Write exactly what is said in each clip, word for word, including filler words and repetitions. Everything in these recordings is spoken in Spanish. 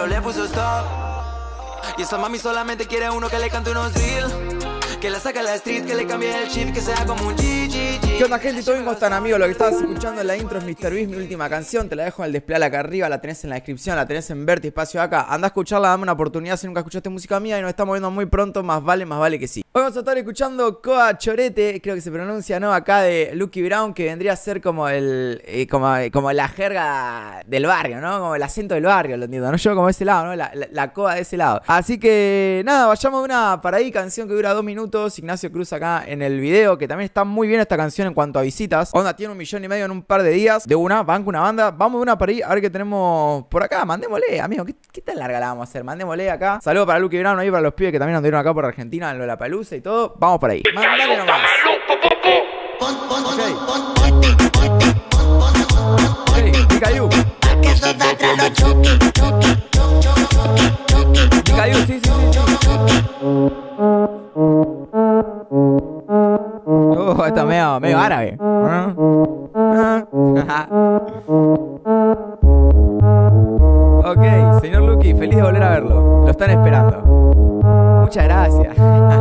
le puso stop. Y esa mami solamente quiere uno que le cante unos drill, que la saque a la street, que le cambie el chip, que sea como un G, G, G. ¿Qué onda, gente? ¿Todo bien? ¿Cómo están, amigos? Lo que estabas escuchando en la intro es mister Beast, mi última canción. Te la dejo en el display acá arriba, la tenés en la descripción, la tenés en Verti, espacio acá. Anda a escucharla, dame una oportunidad si nunca escuchaste música mía y nos estamos viendo muy pronto. Más vale, más vale que sí. Hoy vamos a estar escuchando Coa Chorete, creo que se pronuncia, ¿no? Acá de Lucky Brown, que vendría a ser como el eh, como, como la jerga del barrio, ¿no? Como el acento del barrio, lo entiendo, ¿no? Yo como de ese lado, ¿no? La, la, la Coa de ese lado. Así que, nada, vayamos de una para ahí, canción que dura dos minutos. Ignacio Cruz acá en el video, que también está muy bien esta canción en cuanto a visitas. Onda, tiene un millón y medio en un par de días. De una, banco una banda. Vamos de una para ahí, a ver qué tenemos por acá. Mandémosle, amigo, ¿qué, qué tan larga la vamos a hacer? Mandémosle acá. Saludos para Lucky Brown ahí, para los pibes que también anduvieron acá por Argentina, en Lollapalooza y todo. Vamos por ahí. Mandale nomás. Ok, Pikayu. Pikayu, sí, sí, sí, sí. Uh, esto es medio, medio árabe. Ok, señor Lucky, feliz de volver a verlo. Lo están esperando. Muchas gracias.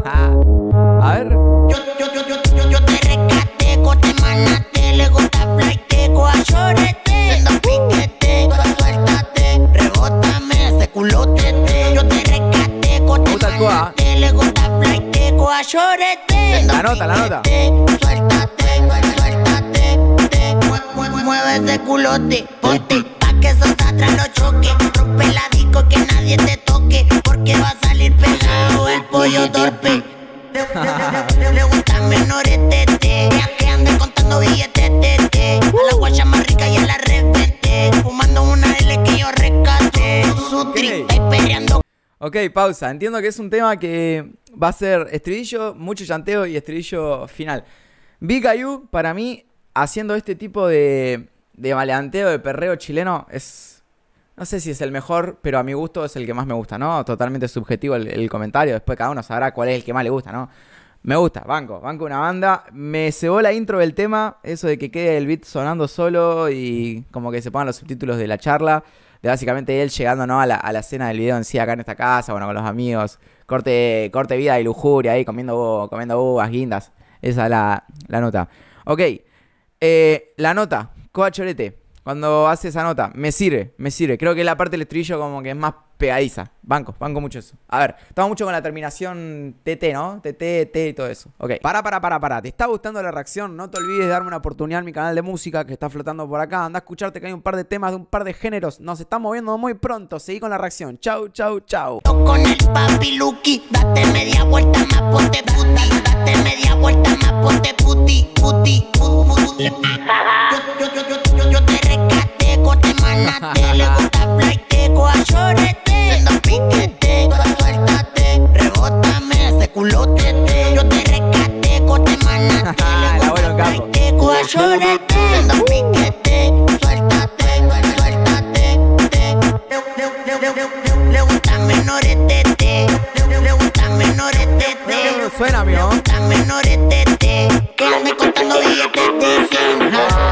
A ver. Yo, yo, yo, yo, yo, yo te rescaté, te manaste, le gusta flight, coa chorete, sendo piquete, suéltate, rebótame ese culote. Yo te rescaté, te manaste, le gusta flight, coa chorete. La nota, la nota. Suéltate, suéltate, te, mueve ese culote, ponte, pa' que esos atrás no choque, rompe la disco que nadie te toque, porque va a salir pegado el pollo torpe. Le, le, le gustan menores tete, que anden contando billetes tete, a la guacha más rica y a la revente, fumando una L que yo rescate, su trip y peleando. Ok, pausa. Entiendo que es un tema que va a ser estribillo, mucho llanteo y estribillo final. Pikayu, para mí, haciendo este tipo de, de maleanteo, de perreo chileno, es... No sé si es el mejor, pero a mi gusto es el que más me gusta, ¿no? Totalmente subjetivo el, el comentario. Después cada uno sabrá cuál es el que más le gusta, ¿no? Me gusta, banco, banco una banda. Me cebó la intro del tema, eso de que quede el beat sonando solo y como que se pongan los subtítulos de la charla. De básicamente él llegando, ¿no? A la, a la escena del video en sí, acá en esta casa, bueno, con los amigos. Corte, corte vida y lujuria ahí, comiendo, comiendo uvas, guindas. Esa es la, la nota. Ok, eh, la nota, Coa Chorete. Cuando hace esa nota, me sirve, me sirve. Creo que la parte del estribillo como que es más pegadiza. Banco, banco mucho eso. A ver, estamos mucho con la terminación T T, ¿no? T T, T y todo eso. Ok, para, para, para, para. ¿Te está gustando la reacción? No te olvides de darme una oportunidad en mi canal de música que está flotando por acá. Anda a escucharte que hay un par de temas de un par de géneros. Nos estamos viendo muy pronto. Seguí con la reacción. Chau, chau, chau. Con el papi Lucky, date media vuelta más, ponte puti. Date media vuelta más, ponte puti, puti, puti. Yo, yo, yo, yo, yo, yo te rescaté, te manaste, le gusta flight, coa chorete, sendo piquete, suéltate, rebótame ese culote. Yo te rescaté, te manaste, le gusta flight, coa chorete, sendo piquete, suéltate, suéltate, le, le, le, le gustan menores tete, le, le gustan menores tete, suena, amigo. Le gustan menores tete, que ande contando billetes de cien.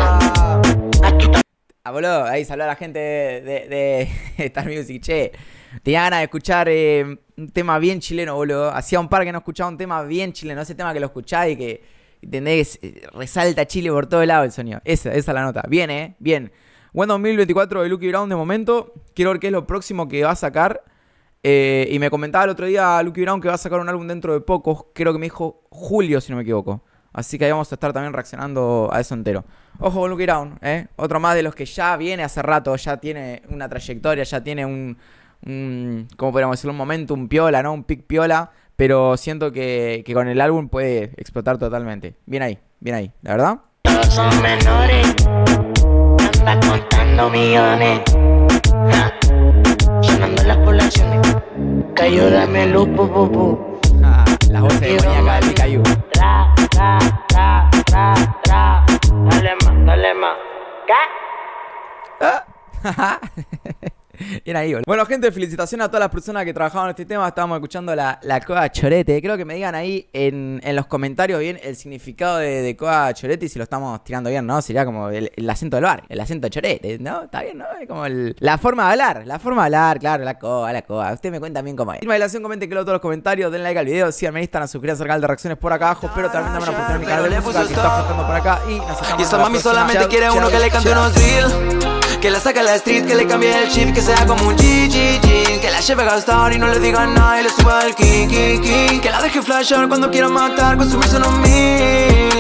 Ah, boludo, ahí saludó a la gente de, de, de Star Music. Che, tenía ganas de escuchar eh, un tema bien chileno, boludo. Hacía un par que no escuchaba un tema bien chileno. Ese tema que lo escuchás y que, ¿entendés? Resalta Chile por todo el lado el sonido. Esa, esa es la nota. Bien, eh, bien. Buen dos mil veinticuatro de Lucky Brown de momento. Quiero ver qué es lo próximo que va a sacar. Eh, y me comentaba el otro día Lucky Brown que va a sacar un álbum dentro de poco. Creo que me dijo julio, si no me equivoco. Así que ahí vamos a estar también reaccionando a eso entero. Ojo con Lucky Brown, ¿eh? Otro más de los que ya viene hace rato, ya tiene una trayectoria, ya tiene un, un ¿cómo podríamos decirlo? Un momento, un piola, ¿no? Un pic piola, pero siento que, que con el álbum puede explotar totalmente. Bien ahí, bien ahí, ¿la verdad? Todos son menores, anda contando millones, ja, sonando las poblaciones, cayó dame luz, pu, pu, pu. Ah, las voces de Moñaca del Pikayu. Tra, tra, tra, tra, tra. Dale más, dale más. ¿Qué? Ah. Bien ahí, boludo. Bueno, gente, felicitaciones a todas las personas que trabajaban en este tema. Estábamos escuchando la, la coa chorete. Creo que me digan ahí en, en los comentarios bien el significado de, de coa chorete y si lo estamos tirando bien, ¿no? Sería como el, el acento del bar, el acento chorete, ¿no? Está bien, ¿no? Es como el, la forma de hablar, la forma de hablar, claro, la coa, la coa. Ustedes me cuentan bien cómo es. Última relación, comenten que lo todos los comentarios, denle like al video, síganme en Instagram, suscríbanse al canal de reacciones por acá abajo. Espero también darme una oportunidad en mi canal de música que está aportando por acá. Y nos estamos Y esa mami solamente quiere uno que le cante unos drill, que la saque a la street, que le cambie el chip, que sea como un G G G, que la lleve a gastar y no le diga nada y le suba el ki ki ki, que la deje flashar cuando quiera matar, consumirse unos mil.